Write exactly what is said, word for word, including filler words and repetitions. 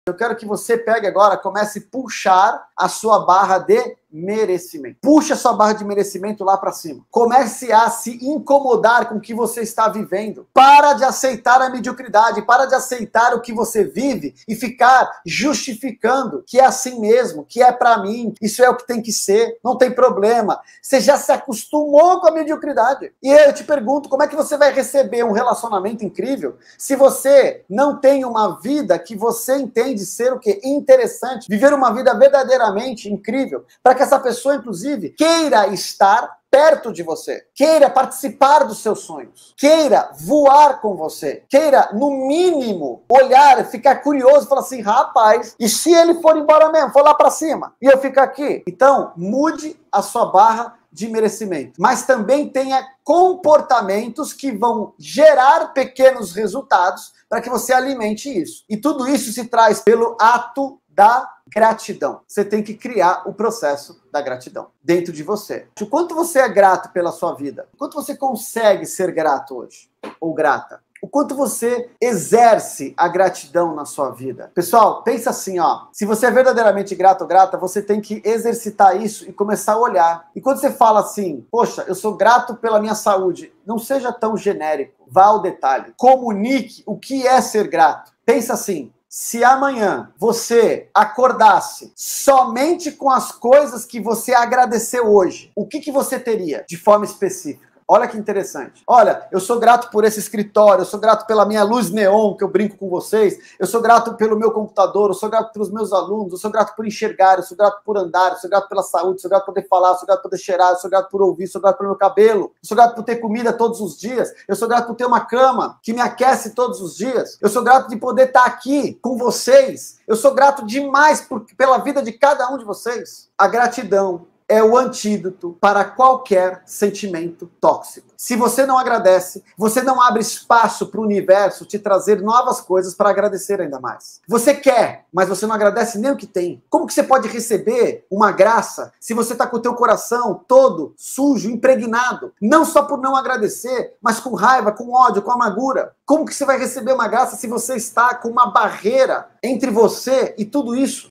Eu quero que você pegue agora, comece a puxar a sua barra de merecimento. Puxa a sua barra de merecimento lá para cima. Comece a se incomodar com o que você está vivendo. Para de aceitar a mediocridade, para de aceitar o que você vive e ficar justificando que é assim mesmo, que é para mim, isso é o que tem que ser, não tem problema. Você já se acostumou com a mediocridade. E eu te pergunto, como é que você vai receber um relacionamento incrível se você não tem uma vida que você entende ser o quê? Interessante, viver uma vida verdadeiramente incrível, para que essa pessoa, inclusive, queira estar perto de você, queira participar dos seus sonhos, queira voar com você, queira, no mínimo, olhar, ficar curioso e falar assim, rapaz, e se ele for embora mesmo, for lá para cima, e eu ficar aqui? Então, mude a sua barra de merecimento, mas também tenha comportamentos que vão gerar pequenos resultados para que você alimente isso. E tudo isso se traz pelo ato da gratidão. Você tem que criar o processo da gratidão dentro de você. O quanto você é grato pela sua vida? O quanto você consegue ser grato hoje? Ou grata? O quanto você exerce a gratidão na sua vida? Pessoal, pensa assim, ó. Se você é verdadeiramente grato ou grata, você tem que exercitar isso e começar a olhar. E quando você fala assim, poxa, eu sou grato pela minha saúde, não seja tão genérico. Vá ao detalhe. Comunique o que é ser grato. Pensa assim, se amanhã você acordasse somente com as coisas que você agradeceu hoje, o que, que você teria de forma específica? Olha que interessante. Olha, eu sou grato por esse escritório, eu sou grato pela minha luz neon, que eu brinco com vocês, eu sou grato pelo meu computador, eu sou grato pelos meus alunos, eu sou grato por enxergar, eu sou grato por andar, eu sou grato pela saúde, eu sou grato por poder falar, eu sou grato por poder cheirar, eu sou grato por ouvir, eu sou grato pelo meu cabelo, eu sou grato por ter comida todos os dias, eu sou grato por ter uma cama que me aquece todos os dias, eu sou grato de poder estar aqui com vocês, eu sou grato demais por, pela vida de cada um de vocês. A gratidão é o antídoto para qualquer sentimento tóxico. Se você não agradece, você não abre espaço para o universo te trazer novas coisas para agradecer ainda mais. Você quer, mas você não agradece nem o que tem. Como que você pode receber uma graça se você está com o teu coração todo sujo, impregnado? Não só por não agradecer, mas com raiva, com ódio, com amargura. Como que você vai receber uma graça se você está com uma barreira entre você e tudo isso?